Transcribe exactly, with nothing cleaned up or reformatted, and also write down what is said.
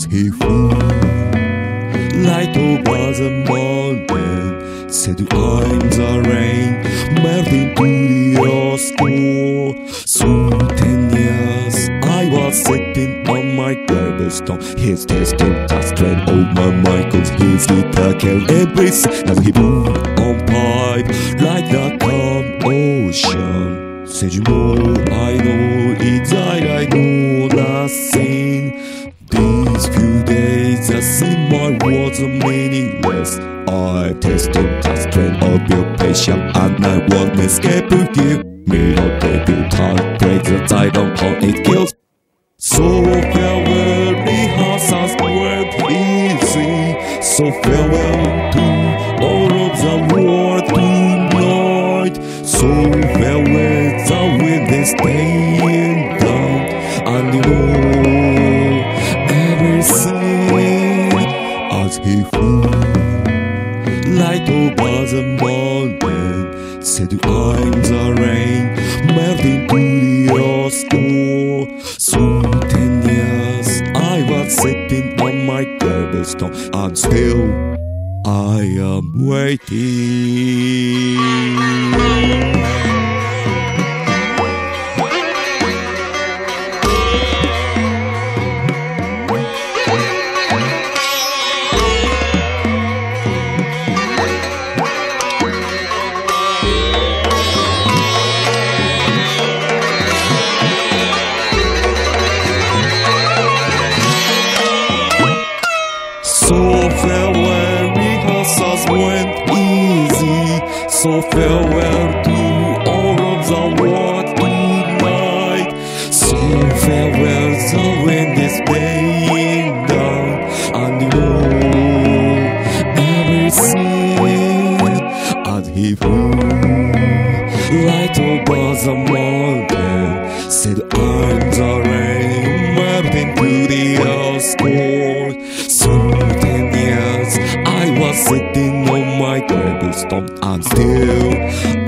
as he flew light over the mountain, said I'm the rain, melting to the earth's core. Soon ten years I was sitting on my gravestone. His testing the strength of my mind, cause his guitar killed everything as he blew on pipe like the calm ocean. Said you know, I know, it's I, I know nothing. These few days that seem my words are meaningless. I've tested the strength of your patience, and I won't escape to give me a debut time. Break the tide on how it kills. So farewell, rehearsals weren't easy. So farewell to all of the world tonight. So farewell, the wind is staying down, and you know everything as he flew light over the mountain, said I'm the rain, melting to the earth's core. Soon ten years I was sitting on my gravestone, and still I am waiting. So farewell, rehearsals went easy. So farewell to all of the world tonight. So farewell, the wind is staying down, and you know everything as he flew light over the mountain, said I'm the rain, melting to the earth's core. Soon ten years I was sitting on my gravestone, and still